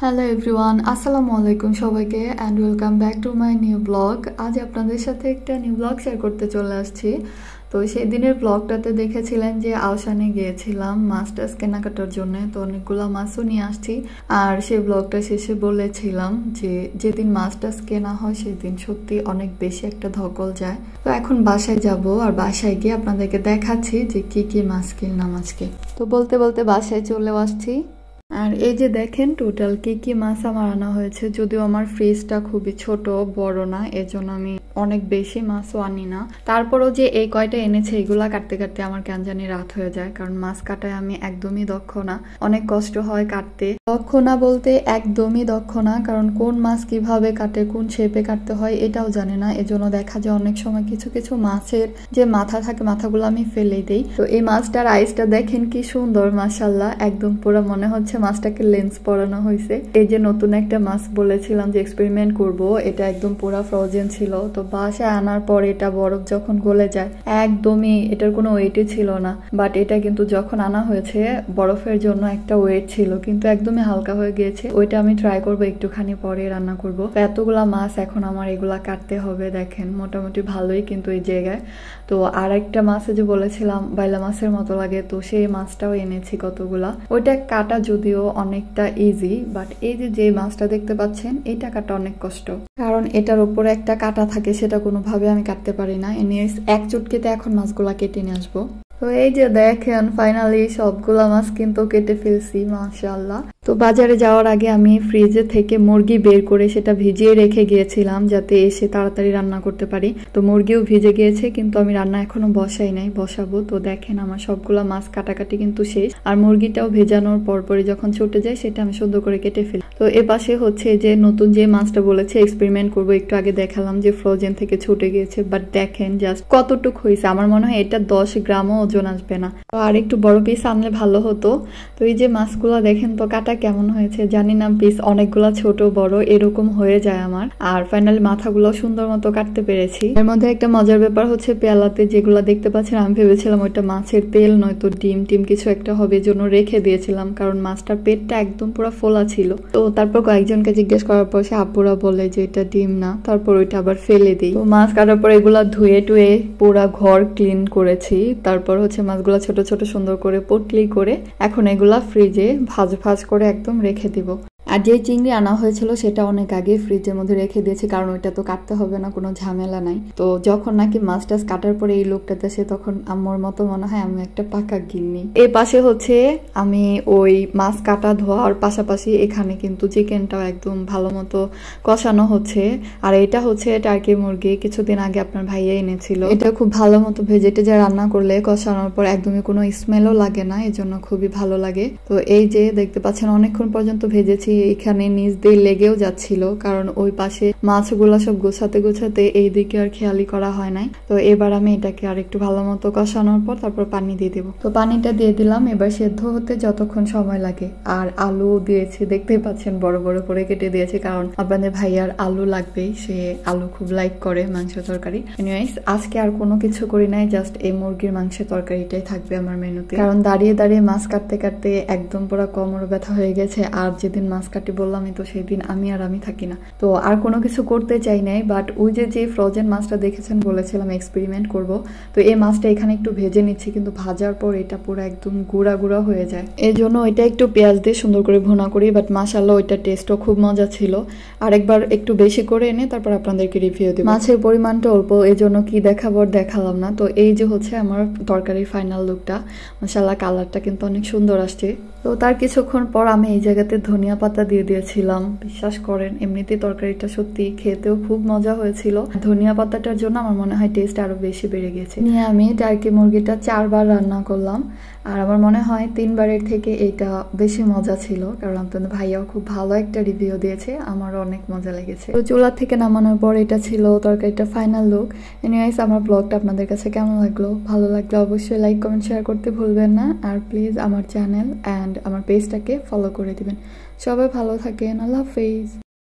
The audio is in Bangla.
হ্যালো এভরিওয়ান, আসসালামু আলাইকুম সবাইকে and welcome back to my new blog. আজ আপনাদের সাথে একটা নিউ ব্লগ শেয়ার করতে চলে আসছি। তো সেই দিনের ব্লগটাতে দেখেছিলেন যে আওসানে গিয়েছিলাম মাছ টাছ কেনাকাটার জন্য, তো অনেকগুলো মাছও নিয়ে আসছি। আর সেই ব্লগটা শেষে বলেছিলাম যে যেদিন মাছ টাছ কেনা হয় সেদিন সত্যি অনেক বেশি একটা ধকল যায়। তো এখন বাসায় যাব, আর বাসায় গিয়ে আপনাদেরকে দেখাচ্ছি যে কি কি মাছ কিনলাম আজকে। তো বলতে বলতে বাসায় চলেও আসছি। আর এই যে দেখেন টোটাল কি কি মাছ আমার আনা হয়েছে। যদিও আমার ফ্রিজটা খুবই ছোট, বড় না, এজন্য আমি অনেক বেশি মাছও আনি না। তারপরও যে এই কয়টা এনেছে এগুলা কাটতে কাটতে আমার কেন জানি রাত হয়ে যায়, কারণ মাছ কাটায় আমি একদমই দক্ষ না। অনেক কষ্ট হয় কাটতে। দক্ষ না বলতে একদমই দক্ষ না, কারণ কোন মাছ কিভাবে কাটে, কোন শেপে কাটতে হয় এটাও জানি না। এজন্য দেখা যায় অনেক সময় কিছু কিছু মাছের যে মাথা থাকে মাথাগুলো আমি ফেলেই দেই। তো এই মাছটার আইসটা দেখেন কি সুন্দর, মাশাআল্লাহ, একদম পুরো মনে হচ্ছে মাছটাকে লেন্স পরানো হয়েছে। এই যে নতুন একটা মাছ বলেছিলাম যে এক্সপেরিমেন্ট করব, এটা একদম পুরো ফ্রোজেন ছিল। তো বাসায় আনার পর এটা বরফ যখন গলে যায় একদমই এটার কোনো ওয়েটই ছিল না, বাট এটা কিন্তু যখন আনা হয়েছে বরফের জন্য একটা ওয়েট ছিল, কিন্তু একদমই হালকা হয়ে গিয়েছে। ওইটা আমি ট্রাই করব একটুখানি পরে রান্না করব। তো এতগুলা মাছ এখন আমার এগুলা কাটতে হবে। দেখেন মোটামুটি ভালোই কিন্তু এই জায়গায়। তো আর একটা মাছ যে বলেছিলাম বাইলা মাছের মতো লাগে, তো সেই মাছটাও এনেছি কতগুলা। ওইটা কাটা যদিও অনেকটা ইজি, বাট এই যে মাছটা দেখতে পাচ্ছেন এটা কাটা অনেক কষ্ট, কারণ এটার উপরে একটা কাটা থাকে, সেটা কোনোভাবে আমি কাটতে পারি না। এনিওয়েজ এক চুটকিতে এখন মাছগুলা কেটে নিয়ে আসবো। তো এই যে দেখেন ফাইনালি সবগুলা মাছ কিন্তু কেটে ফেলছি, মাশাআল্লাহ। তো বাজারে যাওয়ার আগে আমি ফ্রিজে থেকে মুরগি বের করে সেটা ভিজিয়ে রেখে গিয়েছিলাম যাতে এসে তাড়াতাড়ি রান্না করতে পারি। তো মুরগিও ভিজে গিয়েছে, কিন্তু আমি রান্না এখনো বসাই নাই, বসাবো। তো দেখেন আমার সবগুলা মাছ কাটাকাটি কিন্তু শেষ, আর মুরগিটাও ভেজানোর পরপরই যখন ছুটে যায় সেটা আমি সুন্দর করে কেটে ফেলি। তো এ পাশে হচ্ছে যে নতুন যে মাছটা বলেছে এক্সপেরিমেন্ট করবো, একটু আগে দেখালাম যে ফ্রোজেন থেকে ছুটে গিয়েছে, বাট দেখেন জাস্ট কতটুক হয়েছে। আমার মনে হয় এটা 10 গ্রামও ওজন আসবে না। তো আর একটু বড় পিস আনলে ভালো হতো। তো এই যে মাছগুলো দেখেন তো কাটা কেমন হয়েছে জানি না, পিস অনেকগুলা ছোট বড় এরকম হয়ে যায় আমার। আর ফাইনালি মাথাগুলো সুন্দর মতো কাটতে পেরেছি। এর মধ্যে একটা মজার ব্যাপার হচ্ছে পেয়ালাতে যেগুলো দেখতে পাচ্ছেন আমি ভেবেছিলাম ওইটা মাছের তেল নয়তো ডিম টিম কিছু একটা হবে, জন্য রেখে দিয়েছিলাম, কারণ মাছটার পেটটা একদম পুরো ফোলা ছিল। তো তারপর কয়েকজনকে জিজ্ঞেস করার পর সে আপুরা বলে যে এটা ডিম না, তারপর ওইটা আবার ফেলে দিই। তো মাছ কাটার পর এগুলা ধুয়ে টুয়ে পুরা ঘর ক্লিন করেছি। তারপর হচ্ছে মাছগুলা ছোট ছোট সুন্দর করে পটলি করে এখন এগুলা ফ্রিজে ভাজ করে একদম রেখে দিব। আর যে চিংড়ি আনা হয়েছিল সেটা অনেক আগে ফ্রিজের মধ্যে রেখে দিয়েছি, কারণ ওইটা তো কাটতে হবে না, কোনো ঝামেলা নাই। তো যখন নাকি মাছ টাছ কাটার পরে এই লোকটাতে সে তখন আমার মতো মনে হয় আমি একটা পাকা গিন্নি। এর পাশে হচ্ছে আমি ওই মাছ কাটা ধোয়ার পাশাপাশি এখানে কিন্তু চিকেনটাও একদম ভালো মতো কষানো হচ্ছে। আর এটা হচ্ছে টার্কি মুরগি, কিছুদিন আগে আপনার ভাইয়া এনেছিল। এটা খুব ভালো মতো ভেজে টেজে রান্না করলে কষানোর পর একদমই কোনো স্মেলও লাগে না, এই জন্য খুবই ভালো লাগে। তো এই যে দেখতে পাচ্ছেন অনেকক্ষণ পর্যন্ত ভেজেছি, এখানে নিচ দিয়ে লেগেও যাচ্ছিল, কারণ ওই পাশে মাছগুলা সব গোছাতে গোছাতে এই দিকে আর খেয়ালি করা হয় নাই। তো এবার আমি এটাকে আর একটু ভালো মতো কষানোর পর তারপর পানি দিয়ে দেবো। তো পানিটা দিয়ে দিলাম, এবার সেদ্ধ হতে যতক্ষণ সময় লাগে। আর আলু দিয়েছি, দেখতেই পাচ্ছেন বড় বড় করে কেটে দিয়েছে, কারণ আপনাদের ভাইয়ার আলু লাগবেই, সে আলু খুব লাইক করে মাংস তরকারি। এনিওয়েজ আজকে আর কোনো কিছু করি নাই, জাস্ট এই মুরগির মাংসের তরকারিটাই থাকবে আমার মেনুতে, কারণ দাঁড়িয়ে দাঁড়িয়ে মাছ কাটতে কাটতে একদম পুরো কোমর ব্যথা হয়ে গেছে। আর যেদিন মাছ কাটি বললামই তো সেদিন আমি থাকি না, তো আর কোনো কিছু করতে চাই নাই। বাট ওই যে ফ্রোজেন মাছটা দেখেছেন বলেছিলাম এক্সপেরিমেন্ট করব, তো এই মাছটা এখানে একটু ভেজে নিচ্ছি, কিন্তু ভাজার পর এটা পুরো একদম গুঁড়া গুঁড়া হয়ে যায়, এই জন্য ওইটা একটু পেঁয়াজ দিয়ে সুন্দর করে ভুনা করি। বাট মাশাআল্লাহ ওইটা টেস্টও খুব মজা ছিল। আরেকবার একটু বেশি করে এনে তারপর আপনাদেরকে রিভিউ দেব। মাছের পরিমাণটা অল্প, এই জন্য কি দেখাবো দেখালাম না। তো এই যে হচ্ছে আমার তরকারির ফাইনাল লুকটা, মাশাআল্লাহ কালারটা কিন্তু অনেক সুন্দর আসছে। তো তার কিছুক্ষণ পর আমি এই জায়গাতে ধনিয়া পাতা দিয়ে দিয়েছিলাম। বিশ্বাস করেন এমনিতে তরকারিটা সত্যি খেতেও খুব মজা হয়েছিল, ধনিয়া পাতাটার জন্য আমার মনে হয় টেস্ট আরো বেশি বেড়ে গেছে। নিয়ে আমি টার্কি মুরগিটা 4 বার রান্না করলাম, আর আমার মনে হয় 3 বারের থেকে এটা বেশি মজা ছিল, কারণ আপনাদের ভাইয়াও খুব ভালো একটা রিভিউ দিয়েছে, আমারও অনেক মজা লেগেছে। তো চুলা থেকে নামানোর পর এটা ছিল তরকারিটা ফাইনাল লুক। এনিওয়েজ আমার ব্লগটা আপনাদের কাছে কেমন লাগলো, ভালো লাগলে অবশ্যই লাইক কমেন্ট শেয়ার করতে ভুলবেন না, আর প্লিজ আমার চ্যানেল অ্যান্ড আমার পেজটাকে ফলো করে দিবেন। সবাই ভালো থাকেন, আল্লাহ হাফেজ।